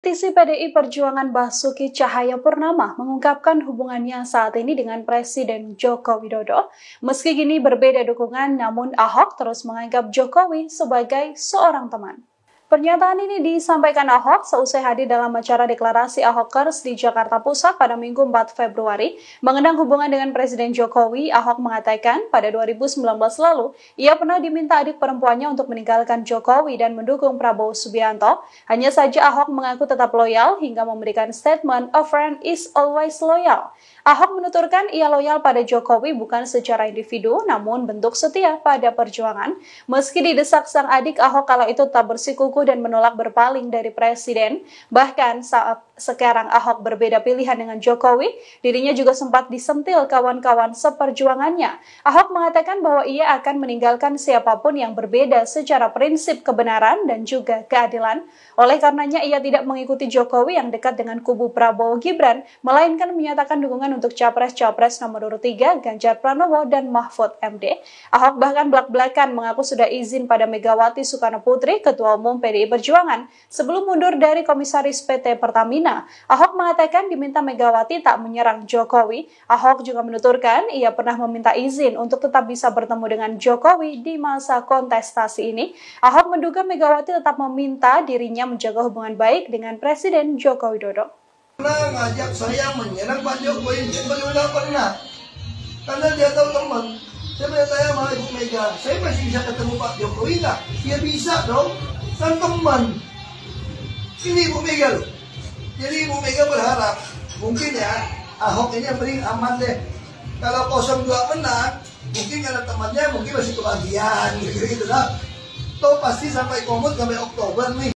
Politisi PDI Perjuangan Basuki Cahayapurnama mengungkapkan hubungannya saat ini dengan Presiden Joko Widodo. Meski kini berbeda dukungan, namun Ahok terus menganggap Jokowi sebagai seorang teman. Pernyataan ini disampaikan Ahok seusai hadir dalam acara deklarasi Ahokers di Jakarta Pusat pada Minggu 4 Februari. Mengenang hubungan dengan Presiden Jokowi, Ahok mengatakan pada 2019 lalu, ia pernah diminta adik perempuannya untuk meninggalkan Jokowi dan mendukung Prabowo Subianto. Hanya saja Ahok mengaku tetap loyal hingga memberikan statement, "A friend is always loyal." Ahok menuturkan ia loyal pada Jokowi bukan secara individu, namun bentuk setia pada perjuangan. Meski didesak sang adik, Ahok kala itu tak bersikukuh dan menolak berpaling dari Presiden. Bahkan saat sekarang Ahok berbeda pilihan dengan Jokowi, dirinya juga sempat disentil kawan-kawan seperjuangannya. Ahok mengatakan bahwa ia akan meninggalkan siapapun yang berbeda secara prinsip kebenaran dan juga keadilan. Oleh karenanya ia tidak mengikuti Jokowi yang dekat dengan kubu Prabowo Gibran, melainkan menyatakan dukungan untuk Capres-Capres nomor urut 3 Ganjar Pranowo dan Mahfud MD. Ahok bahkan belak-belakan mengaku sudah izin pada Megawati Soekarno Putri, Ketua Umum PDI Perjuangan, sebelum mundur dari Komisaris PT Pertamina. Ahok mengatakan diminta Megawati tak menyerang Jokowi. Ahok juga menuturkan ia pernah meminta izin untuk tetap bisa bertemu dengan Jokowi di masa kontestasi ini. Ahok menduga Megawati tetap meminta dirinya menjaga hubungan baik dengan Presiden Joko Widodo. Pernah ngajak saya menyerang Pak Jokowi, bagaimana pernah? Karena dia tahu teman. Saya bertanya sama Ibu Mega, saya masih bisa ketemu Pak Jokowi nggak? Dia bisa dong, kan teman. Ini Ibu Mega loh. Jadi Ibu Mega berharap, mungkin ya, Ahok ini yang paling aman deh. Kalau 02 menang, mungkin karena temannya mungkin masih kebagian, gitu lah. Toh pasti sampai komut sampai Oktober nih.